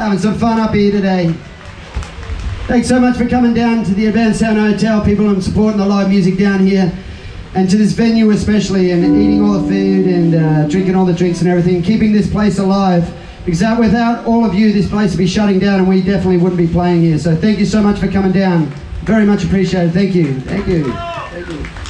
having some fun up here today. Thanks so much for coming down to the Advanced Sound Hotel, people, and supporting the live music down here, and to this venue especially, and eating all the food and drinking all the drinks and everything, keeping this place alive. Because without all of you, this place would be shutting down and we definitely wouldn't be playing here. So thank you so much for coming down. Very much appreciated. Thank you. Thank you. Thank you.